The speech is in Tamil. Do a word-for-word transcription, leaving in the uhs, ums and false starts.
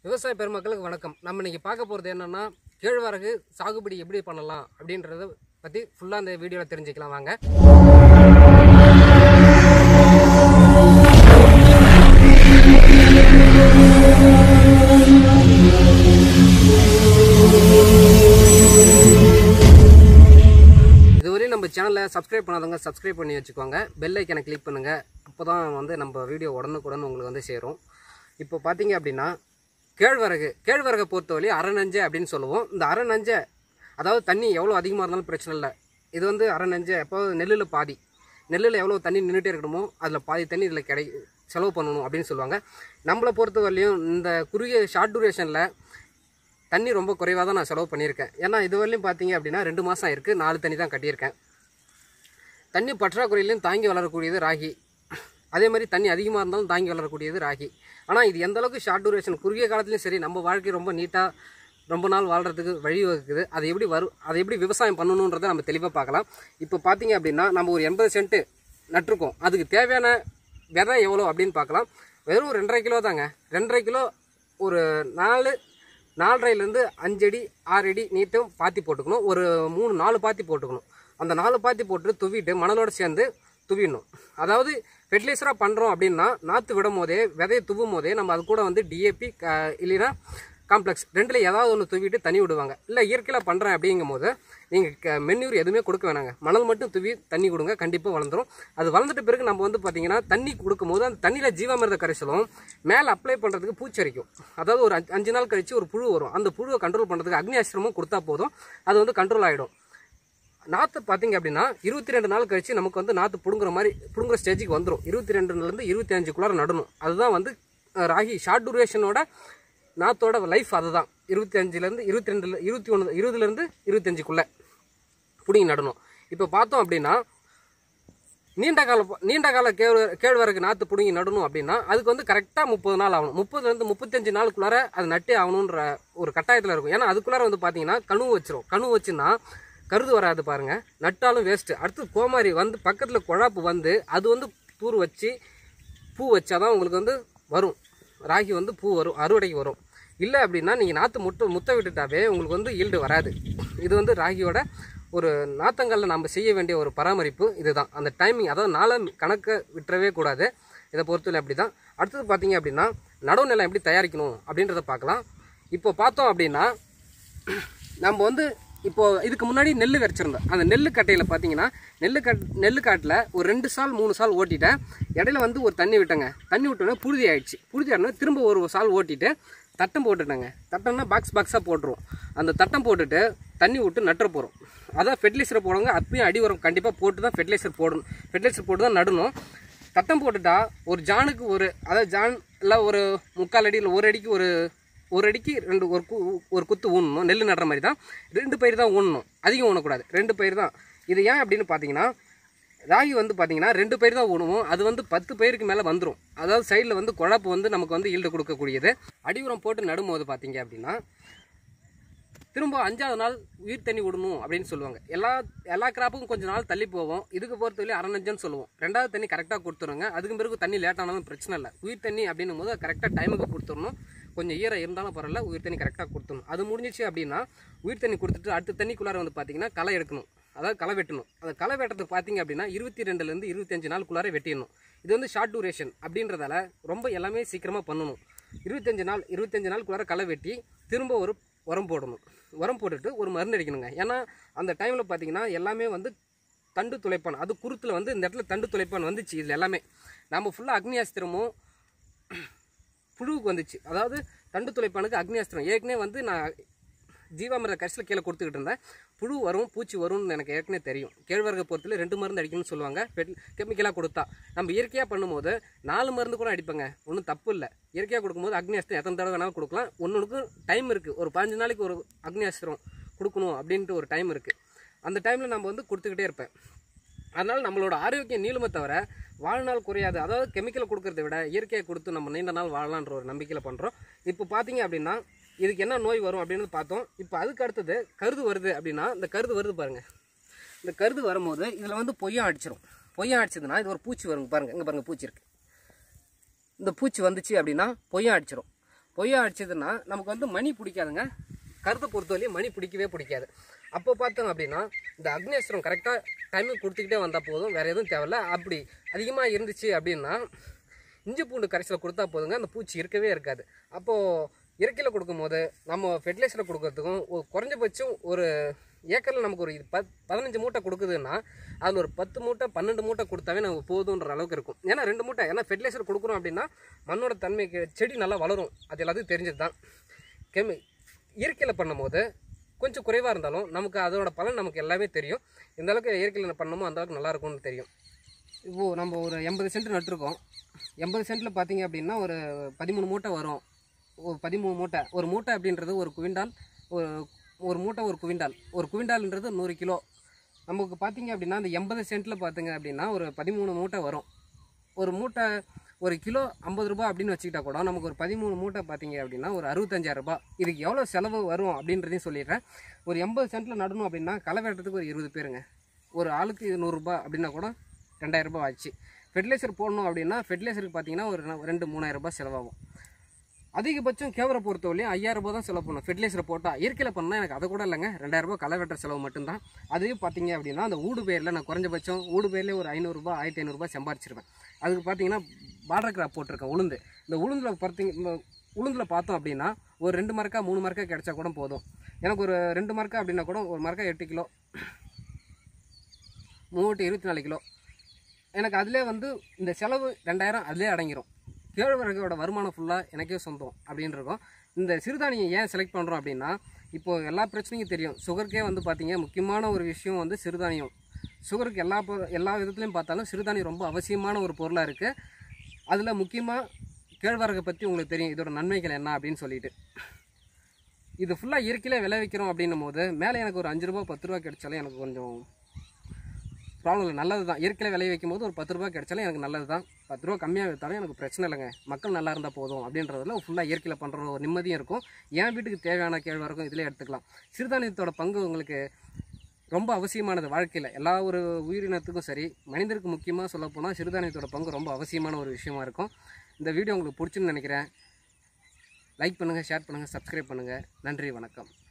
விவசாய பெருமக்களுக்கு வணக்கம். நம்ம இன்னைக்கு பார்க்க போகிறது என்னன்னா, கேழ்வரகு சாகுபடி எப்படி பண்ணலாம் அப்படின்றத பற்றி ஃபுல்லாக இந்த வீடியோவில் தெரிஞ்சுக்கலாம் வாங்க. இதுவரையும் நம்ம சேனலை சப்ஸ்கிரைப் பண்ணாதவங்க சப்ஸ்கிரைப் பண்ணி வச்சுக்கோங்க. பெல் ஐக்கனை கிளிக் பண்ணுங்கள். அப்போ தான் வந்து நம்ம வீடியோ உடனுக்குடன் உங்களுக்கு வந்து சேரும். இப்போ பார்த்தீங்க அப்படின்னா, கேழ்வரகு கேழ்வரகை பொறுத்தவரை அரை நஞ்சை அப்படின்னு சொல்லுவோம். இந்த அரை நஞ்சை அதாவது தண்ணி எவ்வளோ அதிகமாக இருந்தாலும் பிரச்சனை இல்லை. இது வந்து அரை நஞ்சை எப்போ நெல்லில் பாதி நெல்லில் எவ்வளோ தண்ணி நின்றுட்டே இருக்கணுமோ அதில் பாதி தண்ணி இதில் கிடை செலவு பண்ணணும் அப்படின்னு சொல்லுவாங்க. நம்மளை பொறுத்தவரையிலையும் இந்த குறுகிய ஷார்ட் டூரேஷனில் தண்ணி ரொம்ப குறைவாக தான் நான் செலவு பண்ணியிருக்கேன். ஏன்னா இதுவரையிலையும் பார்த்தீங்க அப்படின்னா ரெண்டு மாதம் இருக்குது, நாலு தண்ணி தான் கட்டியிருக்கேன். தண்ணி பற்றாக்குறையிலையும் தாங்கி வளரக்கூடியது ராகி. அதே மாதிரி தண்ணி அதிகமாக இருந்தாலும் தாங்கி வளரக்கூடியது ராகி. ஆனால் இது எந்த அளவுக்கு ஷார்ட் டூரேஷன் குறுகிய காலத்துலையும் சரி நம்ம வாழ்க்கை ரொம்ப நீட்டாக ரொம்ப நாள் வாழ்கிறதுக்கு வழிவகுக்குது. அதை எப்படி வரும் அதை எப்படி விவசாயம் பண்ணணுன்றதை நம்ம தெளிவாக பார்க்கலாம். இப்போ பார்த்தீங்க அப்படின்னா நம்ம ஒரு எண்பது சென்ட்டு நட்டிருக்கோம். அதுக்கு தேவையான விதை எவ்வளோ அப்படின்னு பார்க்கலாம். வெறும் ரெண்டரை கிலோ தாங்க. ரெண்டரை கிலோ ஒரு நாலு நாலரைலேருந்து அஞ்சு அடி ஆறு அடி நீட்டும் பாத்தி போட்டுக்கணும். ஒரு மூணு நாலு பாத்தி போட்டுக்கணும். அந்த நாலு பாத்தி போட்டு துவிட்டு மணலோடு சேர்ந்து துவிடணும். அதாவது ஃபெர்டிலைசராக பண்ணுறோம் அப்படின்னா நாற்று விடும் போதே விதையை துவும் போதே நம்ம அது கூட வந்து டிஏபி இல்லைன்னா காம்ப்ளெக்ஸ் ரெண்டில் ஏதாவது ஒன்று துவிட்டு தண்ணி விடுவாங்க. இல்லை இயற்கையில் பண்ணுறேன் அப்படிங்கும் போது நீங்கள் மென்யூர் எதுவுமே கொடுக்க வேணாங்க. மணல் மட்டும் துவி தண்ணி கொடுங்க, கண்டிப்பாக வளர்ந்துடும். அது வளர்ந்துட்ட பிறகு நம்ம வந்து பார்த்திங்கன்னா தண்ணி கொடுக்கும்போது அந்த தண்ணியில் ஜீவாமிர்த கரைசலும் மேலே அப்ளை பண்ணுறதுக்கு பூச்சரிக்கும். அதாவது ஒரு அஞ்சு நாள் கழித்து ஒரு புழு வரும். அந்த புழுவை கண்ட்ரோல் பண்ணுறதுக்கு அக்னி ஆசிரமும் கொடுத்தா போதும், அது வந்து கண்ட்ரோல் ஆகிடும். நாற்று பார்த்தீங்க அப்படின்னா இருபத்தி ரெண்டு நாள் கழிச்சு நமக்கு வந்து நாற்று பிடுங்குற மாதிரி பிடுங்குற ஸ்டேஜுக்கு வந்துடும். இருபத்தி ரெண்டுலேருந்து இருபத்தி அஞ்சுக்குள்ளார நடணும். அதுதான் வந்து ராகி ஷார்ட் டூரேஷனோட நாற்றோட லைஃப். அதுதான் இருபத்தி அஞ்சுலேருந்து இருபத்தி ரெண்டுல இருபத்தி ஒன்று இருபதுலேருந்து இருபத்தஞ்சுக்குள்ளே பிடிங்கி நடணும். இப்போ பார்த்தோம் அப்படின்னா நீண்ட கால நீண்ட கால கேழ் கேழ்வரகு நாற்று பிடுங்கி நடணும் அப்படின்னா அதுக்கு வந்து கரெக்டாக முப்பது நாள் ஆகணும். முப்பதுலேருந்து முப்பத்தஞ்சு நாளுக்குள்ளார அது நட்டே ஆகணுன்ற ஒரு கட்டாயத்தில் இருக்கும். ஏன்னா அதுக்குள்ளார வந்து பார்த்தீங்கன்னா கனு வச்சிரும். கனு வச்சுன்னா கருது வராது பாருங்கள், நட்டாலும் வேஸ்ட்டு. அடுத்து கோமாரி வந்து பக்கத்தில் குழாப்பு வந்து அது வந்து தூர் வச்சு பூ வச்சாதான் உங்களுக்கு வந்து வரும். ராகி வந்து பூ வரும், அறுவடைக்கு வரும். இல்லை அப்படின்னா நீங்கள் நாற்று முட்டை முத்த விட்டுட்டாவே உங்களுக்கு வந்து ஈல்டு வராது. இது வந்து ராகியோட ஒரு நாற்றங்களில் நம்ம செய்ய வேண்டிய ஒரு பராமரிப்பு இதுதான். அந்த டைமிங் அதாவது நாளை கணக்கை விட்டுறவே கூடாது. இதை பொறுத்தவரை அப்படி தான். அடுத்தது பார்த்தீங்க அப்படின்னா நடவு நிலம் எப்படி தயாரிக்கணும் அப்படின்றத பார்க்கலாம். இப்போ பார்த்தோம் அப்படின்னா நம்ம வந்து இப்போது இதுக்கு முன்னாடி நெல் விரைச்சிருந்தோம். அந்த நெல் கட்டையில் பார்த்தீங்கன்னா நெல் கட் நெல் காட்டில் ஒரு ரெண்டு சால் மூணு சால் ஓட்டிட்டேன். இடையில வந்து ஒரு தண்ணி விட்டேங்க. தண்ணி விட்டோன்னே புழுதி ஆகிடுச்சு. புழுதி ஆகிடனே திரும்ப ஒரு சால் ஓட்டிட்டு தட்டம் போட்டுட்டேங்க. தட்டம்னா பாக்ஸ் பாக்ஸாக போட்டுருவோம். அந்த தட்டம் போட்டுட்டு தண்ணி விட்டு நட்டுற போகிறோம். அதான் ஃபெர்டிலைசரை போடுவாங்க. அப்பயும் அடி உரம் கண்டிப்பாக போட்டு தான் ஃபெர்டிலைசர் போடணும். ஃபெர்டிலைசர் போட்டு தான் நடணும். தட்டம் போட்டுட்டா ஒரு ஜானுக்கு ஒரு அதாவது ஜான் இல்லை ஒரு முக்கால் அடி இல்லை ஒரு அடிக்கு ஒரு ஒரு அடிக்கு ரெண்டு ஒரு கு ஒரு குத்து ஊனணும். நெல் நடுற மாதிரி தான் ரெண்டு பயிர் தான் ஊனணும். அதிகம் ஊனக்கூடாது, ரெண்டு பயிர் தான். இது ஏன் அப்படின்னு பார்த்தீங்கன்னா ராகி வந்து பார்த்தீங்கன்னா ரெண்டு பயிர் தான் ஊனுவோம். அது வந்து பத்து பயிருக்கு மேலே வந்துடும். அதாவது சைடில் வந்து குழப்பு வந்து நமக்கு வந்து ஈல்டு கொடுக்கக்கூடியது. அடி உரம் போட்டு நடும்போது பார்த்தீங்க அப்படின்னா திரும்ப அஞ்சாவது நாள் உயிர் தண்ணி விடணும் அப்படின்னு சொல்லுவாங்க. எல்லா எல்லா கிராப்புக்கும் கொஞ்சம் நாள் தள்ளி போவோம். இதுக்கு பொறுத்தவரை அரை நஞ்சன்னு சொல்லுவோம். ரெண்டாவது தண்ணி கரெக்டாக கொடுத்துருங்க. அதுக்கு பிறகு தண்ணி லேட்டானாலும் பிரச்சனை இல்லை. உயிர் தண்ணி அப்படின்னும் போது கரெக்டாக டைமுக்கு கொடுத்துடணும். கொஞ்சம் ஈரம் இருந்தாலும் பரவாயில்ல, உயிர் தண்ணி கரெக்டாக கொடுத்துடணும். அது முடிஞ்சிச்சு அப்படின்னா உயிர் தண்ணி கொடுத்துட்டு அடுத்த தண்ணிக்குள்ளார வந்து பார்த்தீங்கன்னா களை எடுக்கணும். அதாவது களை வெட்டணும். அந்த களை வெட்டத்துக்கு பார்த்தீங்க அப்படின்னா இருபத்தி ரெண்டுலேருந்து இருபத்தஞ்சு நாளுக்குள்ளார வெட்டிடணும். இது வந்து ஷார்ட் டூரேஷன் அப்படின்றதால ரொம்ப எல்லாமே சீக்கிரமாக பண்ணணும். இருபத்தஞ்சு நாள் இருபத்தஞ்சு நாளுக்குள்ளார களை வெட்டி திரும்ப ஒரு உரம் போடணும். உரம் போட்டுட்டு ஒரு மருந்து அடிக்கணுங்க. ஏன்னா அந்த டைமில் பார்த்தீங்கன்னா எல்லாமே வந்து தண்டு துளைப்பான். அது குருத்தில் வந்து இந்த இடத்துல தண்டு துளைப்பான் வந்துச்சு. இதில் எல்லாமே நம்ம ஃபுல்லாக அக்னி அஸ்திரமும் புழுவுக்கு வந்துச்சு. அதாவது தண்டு துளைப்பானுக்கு அக்னி அஸ்திரம் ஏற்கனவே வந்து நான் ஜீவாமிர்த கரைசல் கீழே கொடுத்துக்கிட்டு இருந்தேன். புழு வரும் பூச்சி வரும்னு எனக்கு ஏற்கனவே தெரியும். கேழ்வரகு பொறுத்தில் ரெண்டு மருந்து அடிக்கணும்னு சொல்லுவாங்க. கெமிக்கலாக கொடுத்தா நம்ம இயற்கையாக பண்ணும்போது நாலு மருந்து கூட அடிப்பாங்க, ஒன்றும் தப்பு இல்லை. இயற்கையாக கொடுக்கும்போது அக்னி அஸ்திரம் எத்தனை தடவை வேணாலும் கொடுக்கலாம். ஒன்றுக்கு டைம் இருக்குது. ஒரு பதினஞ்சு நாளைக்கு ஒரு அக்னி அஸ்திரம் கொடுக்கணும் அப்படின்ட்டு ஒரு டைம் இருக்குது. அந்த டைமில் நம்ம வந்து கொடுத்துக்கிட்டே இருப்பேன். அதனால் நம்மளோட ஆரோக்கியம் நீளுமே தவிர வாழ்நாள் குறையாது. அதாவது கெமிக்கல் கொடுக்கறத விட இயற்கையை கொடுத்து நம்ம நீண்ட நாள் வாழலான்ற ஒரு நம்பிக்கையில் பண்ணுறோம். இப்போ பார்த்தீங்க அப்படின்னா இதுக்கு என்ன நோய் வரும் அப்படின்னு பார்த்தோம். இப்போ அதுக்கு அடுத்தது கருது வருது அப்படின்னா இந்த கருது வருது பாருங்கள். இந்த கருது வரும்போது இதில் வந்து பொய்யா அடிச்சிடும். பொய்யா அடிச்சதுன்னா இது ஒரு பூச்சி வரும் பாருங்கள். இங்கே பாருங்கள் பூச்சி இருக்குது. இந்த பூச்சி வந்துச்சு அப்படின்னா பொய்யா அடிச்சிடும். பொய்யா அடிச்சதுன்னா நமக்கு வந்து மணி பிடிக்காதுங்க. கருத்தை பொறுத்தவரையும் மணி பிடிக்கவே பிடிக்காது. அப்போ பார்த்தோம் அப்படின்னா இந்த அக்னேஸ்வரம் கரெக்டாக டைமுக்கு கொடுத்துக்கிட்டே வந்தால் போதும், வேறு எதுவும் தேவையில்ல. அப்படி அதிகமாக இருந்துச்சு அப்படின்னா இஞ்சி பூண்டு கரைசலை கொடுத்தா போதுங்க, அந்த பூச்சி இருக்கவே இருக்காது. அப்போது இயற்கையில் கொடுக்கும்போது நம்ம ஃபெர்டிலைசரை கொடுக்கறதுக்கும் ஒரு குறைஞ்சபட்சம் ஒரு ஏக்கரில் நமக்கு ஒரு பத் பதினஞ்சு மூட்டை கொடுக்குதுன்னா அதில் ஒரு பத்து மூட்டை பன்னெண்டு மூட்டை கொடுத்தாவே நமக்கு போதுன்ற அளவுக்கு இருக்கும். ஏன்னா ரெண்டு மூட்டை ஏன்னா ஃபெர்டிலைசர் கொடுக்குறோம் அப்படின்னா மண்ணோட தன்மைக்கு செடி நல்லா வளரும், அது எல்லாத்துக்கும் தெரிஞ்சது தான். கெமி இயற்கையில் பண்ணும்போது கொஞ்சம் குறைவாக இருந்தாலும் நமக்கு அதோட பலன் நமக்கு எல்லாமே தெரியும். இந்த அளவுக்கு இயற்கையில் பண்ணமோ அந்த அளவுக்கு நல்லாயிருக்கும்னு தெரியும். இப்போது நம்ம ஒரு எண்பது சென்ட் நட்டுருக்கோம். எண்பது சென்ட்டில் பார்த்தீங்க அப்படின்னா ஒரு பதிமூணு மூட்டை வரும். ஒரு பதிமூணு மூட்டை ஒரு மூட்டை அப்படின்றது ஒரு குவிண்டால், ஒரு ஒரு மூட்டை ஒரு குவிண்டால். ஒரு குவிண்டால்ன்றது நூறு கிலோ. நமக்கு பார்த்தீங்க அப்படின்னா அந்த எண்பது சென்ட்டில் பார்த்தீங்க அப்படின்னா ஒரு பதிமூணு மூட்டை வரும். ஒரு மூட்டை ஒரு கிலோ ஐம்பது ரூபா அப்படின்னு வச்சுக்கிட்டா கூட நமக்கு ஒரு பதிமூணு மூட்டை பார்த்தீங்க அப்படின்னா ஒரு அறுபத்தஞ்சாயிரம் ரூபாய். இதுக்கு எவ்வளோ செலவு வரும் அப்படின்றதையும் சொல்லிடுறேன். ஒரு எண்பது சென்ட்டில் நடணும் அப்படின்னா களை வெட்டுறதுக்கு ஒரு இருபது பேருங்க, ஒரு ஆளுக்கு நூறுரூபா அப்படின்னா கூட ரெண்டாயிரம் ரூபாய் ஆச்சு. ஃபெர்டிலைசர் போடணும் அப்படின்னா ஃபெர்டிலைசருக்கு பார்த்தீங்கன்னா ஒரு ரெண்டு மூணாயிரம் ரூபாய் செலவாகும். அதிகபட்சம் கேவரை பொறுத்தவரையும் ஐயாயிரம் ரூபாய் தான் செலவு பண்ணும். ஃபெர்டிலைசர் போட்டால் இயற்கையில் பண்ணால் எனக்கு அதை கூட இல்லைங்க, ரெண்டாயிரம் ரூபாய் களை வெட்டுற செலவு மட்டும்தான். அதையும் பார்த்தீங்க அப்படின்னா அந்த ஊடு பயிரில் நான் குறைஞ்சபட்சம் ஊடு பயிரில் ஒரு ஐநூறுரூபா ஆயிரத்தி ஐநூறுரூபா சம்பாரிச்சிருவேன். அதுக்கு பார்த்தீங்கன்னா பார்டர் கிராப் போட்டிருக்கேன் உளுந்து. இந்த உளுந்தில் பார்த்தீங்க உளுந்தில் பார்த்தோம் அப்படின்னா ஒரு ரெண்டு மரக்கா மூணு மரக்கா கிடைச்சா கூட போதும். எனக்கு ஒரு ரெண்டு மரக்கா அப்படின்னா கூட ஒரு மரக்கா எட்டு கிலோ, மூணு இருபத்தி நாலு கிலோ. எனக்கு அதிலே வந்து இந்த செலவு ரெண்டாயிரம் அதிலே அடங்கிடும். கேழ்வரகோட வருமானம் ஃபுல்லாக எனக்கே சொந்தம் அப்படின்னு இருக்கும். இந்த சிறுதானியம் ஏன் செலக்ட் பண்ணுறோம் அப்படின்னா இப்போது எல்லா பிரச்சனையும் தெரியும். சுகருக்கே வந்து பார்த்திங்க முக்கியமான ஒரு விஷயம் வந்து சிறுதானியம். சுகருக்கு எல்லா எல்லா விதத்துலையும் பார்த்தாலும் சிறுதானியம் ரொம்ப அவசியமான ஒரு பொருளாக இருக்குது. அதில் முக்கியமாக கேழ்வரகை பற்றி உங்களுக்கு தெரியும், இதோட நன்மைகள் என்ன அப்படின்னு சொல்லிட்டு. இது ஃபுல்லாக இயற்கையிலே விளைவிக்கிறோம் அப்படின்னும் போது மேலே எனக்கு ஒரு அஞ்சு ரூபா பத்து ரூபா கிடைச்சாலும் எனக்கு கொஞ்சம் ப்ராப்ளம் இல்லை, நல்லது தான். இயற்கையில் விளைய வைக்கும் போது ஒரு பத்து ரூபா கிடைச்சாலும் எனக்கு நல்லது தான். பத்து ரூபா கம்மியாக வைத்தாலும் எனக்கு பிரச்சனை இல்லைங்க, மக்கள் நல்லா இருந்தால் போதும் அப்படின்றதுல ஃபுல்லாக இயற்கையில் பண்ணுற ஒரு நிம்மதியும் இருக்கும். என் வீட்டுக்கு தேவையான கேழ்வரகும் இதில் எடுத்துக்கலாம். சிறுதானியத்தோட பங்கு உங்களுக்கு ரொம்ப அவசியமானது வாழ்க்கையில். எல்லா ஒரு உயிரினத்துக்கும் சரி மனிதருக்கு முக்கியமாக சொல்லப்போனால் சிறுதானியத்தோட பங்கு ரொம்ப அவசியமான ஒரு விஷயமா இருக்கும். இந்த வீடியோ உங்களுக்கு பிடிச்சுன்னு நினைக்கிறேன். லைக் பண்ணுங்கள், ஷேர் பண்ணுங்கள், சப்ஸ்கிரைப் பண்ணுங்கள். நன்றி, வணக்கம்.